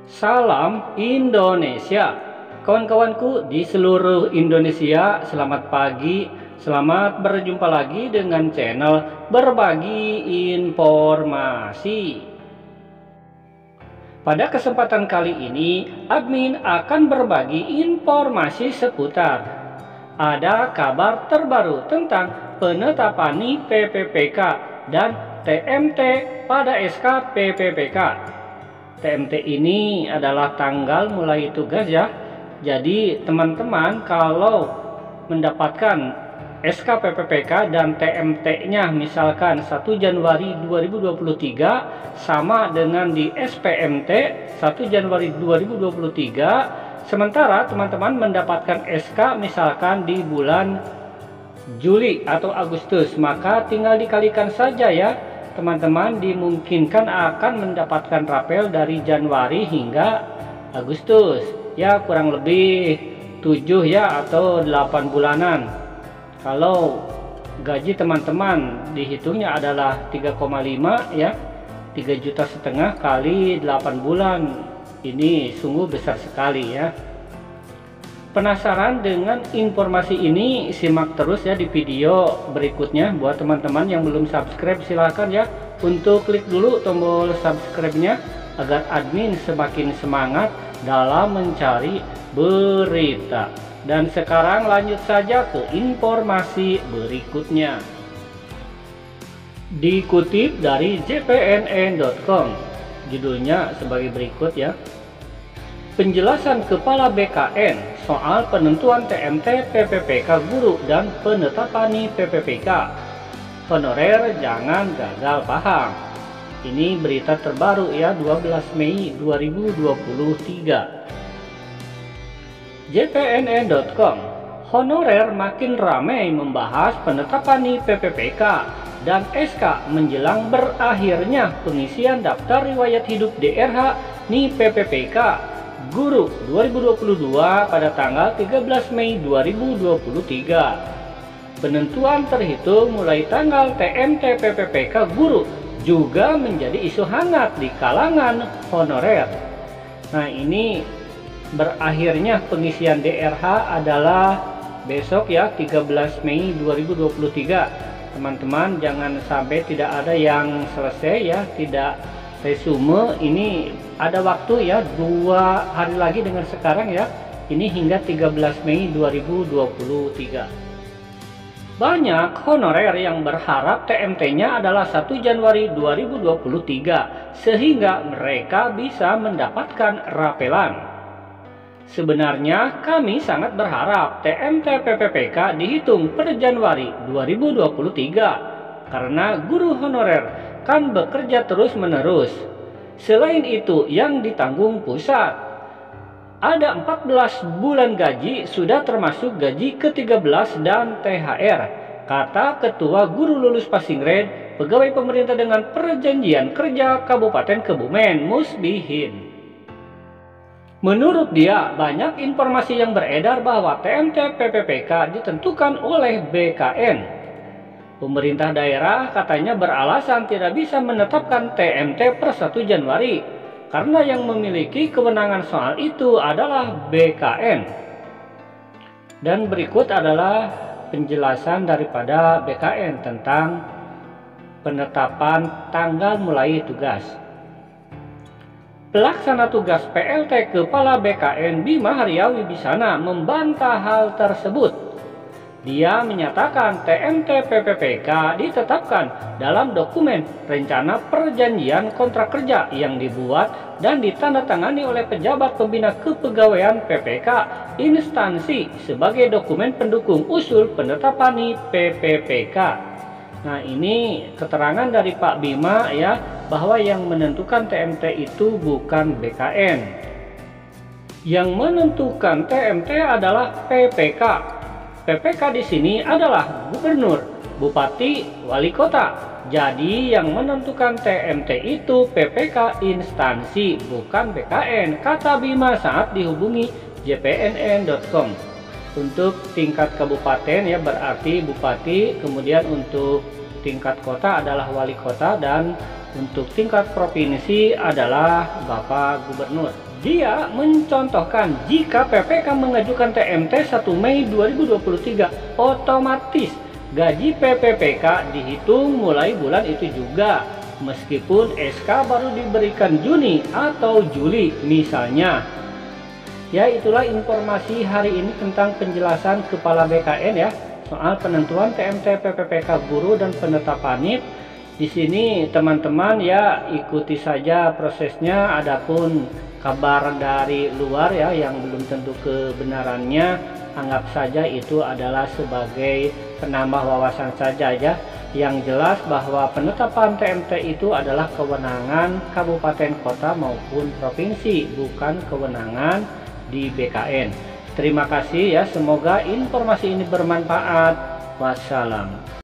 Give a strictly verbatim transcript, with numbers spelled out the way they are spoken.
Salam Indonesia, kawan-kawanku di seluruh Indonesia. Selamat pagi, selamat berjumpa lagi dengan channel Berbagi Informasi. Pada kesempatan kali ini, admin akan berbagi informasi seputar ada kabar terbaru tentang penetapan N I P P P K dan T M T pada S K P P P K. T M T ini adalah tanggal mulai tugas ya. Jadi teman-teman kalau mendapatkan S K P P P K dan T M T-nya misalkan satu Januari dua ribu dua puluh tiga sama dengan di S P M T satu Januari dua ribu dua puluh tiga, sementara teman-teman mendapatkan S K misalkan di bulan Juli atau Agustus, maka tinggal dikalikan saja ya. Teman-teman dimungkinkan akan mendapatkan rapel dari Januari hingga Agustus ya, kurang lebih tujuh ya atau delapan bulanan. Kalau gaji teman-teman dihitungnya adalah tiga koma lima ya, tiga juta setengah kali delapan bulan, ini sungguh besar sekali ya. Penasaran dengan informasi ini? Simak terus ya di video berikutnya. Buat teman-teman yang belum subscribe, silahkan ya untuk klik dulu tombol subscribe-nya agar admin semakin semangat dalam mencari berita. Dan sekarang lanjut saja ke informasi berikutnya. Dikutip dari J P N N dot com, judulnya sebagai berikut ya. Penjelasan Kepala B K N soal penentuan T M T P P P K guru dan penetapan N I P P P K. Honorer jangan gagal paham. Ini berita terbaru ya, dua belas Mei dua ribu dua puluh tiga. J P N N dot com, honorer makin ramai membahas penetapan N I P P P K dan S K menjelang berakhirnya pengisian daftar riwayat hidup D R H N I P P P K Guru dua ribu dua puluh dua pada tanggal tiga belas Mei dua ribu dua puluh tiga. Penentuan terhitung mulai tanggal T M T P P P K Guru juga menjadi isu hangat di kalangan honorer. Nah, ini berakhirnya pengisian D R H adalah besok ya, tiga belas Mei dua ribu dua puluh tiga. Teman-teman jangan sampai tidak ada yang selesai ya, tidak resume. Ini ada waktu ya, dua hari lagi dengan sekarang ya, ini hingga tiga belas Mei dua ribu dua puluh tiga. Banyak honorer yang berharap T M T-nya adalah satu Januari dua ribu dua puluh tiga sehingga mereka bisa mendapatkan rapelan. Sebenarnya kami sangat berharap T M T P P P K dihitung per Januari dua ribu dua puluh tiga karena guru honorer kan bekerja terus-menerus. Selain itu yang ditanggung pusat, ada empat belas bulan gaji sudah termasuk gaji ke tiga belas dan T H R, kata Ketua Guru Lulus Passing Grade Pegawai Pemerintah dengan Perjanjian Kerja Kabupaten Kebumen, Musbihin. Menurut dia, banyak informasi yang beredar bahwa T M T P P P K ditentukan oleh B K N. Pemerintah daerah katanya beralasan tidak bisa menetapkan T M T per satu Januari karena yang memiliki kewenangan soal itu adalah B K N. Dan berikut adalah penjelasan daripada B K N tentang penetapan tanggal mulai tugas. Pelaksana tugas P L T Kepala B K N Bima Haria Wibisana membantah hal tersebut. Dia menyatakan T M T P P P K ditetapkan dalam dokumen rencana perjanjian kontrak kerja yang dibuat dan ditandatangani oleh pejabat pembina kepegawaian P P K instansi sebagai dokumen pendukung usul penetapan N I P P P K. Nah, ini keterangan dari Pak Bima ya, bahwa yang menentukan T M T itu bukan B K N. Yang menentukan T M T adalah P P K. P P K di sini adalah gubernur, bupati, wali kota. Jadi yang menentukan T M T itu P P K instansi, bukan B K N, kata Bima saat dihubungi J P N N dot com. Untuk tingkat kabupaten ya berarti bupati, kemudian untuk tingkat kota adalah wali kota, dan untuk tingkat provinsi adalah Bapak Gubernur. Dia mencontohkan jika P P K mengajukan T M T satu Mei dua ribu dua puluh tiga, otomatis gaji P P P K dihitung mulai bulan itu juga, meskipun S K baru diberikan Juni atau Juli misalnya. Ya, itulah informasi hari ini tentang penjelasan Kepala B K N ya, soal penentuan T M T P P P K guru dan penetapan N I P. Di sini teman-teman ya ikuti saja prosesnya. Adapun kabar dari luar ya yang belum tentu kebenarannya, anggap saja itu adalah sebagai penambah wawasan saja ya. Yang jelas bahwa penetapan T M T itu adalah kewenangan kabupaten kota maupun provinsi, bukan kewenangan di B K N. Terima kasih ya, semoga informasi ini bermanfaat. Wassalam.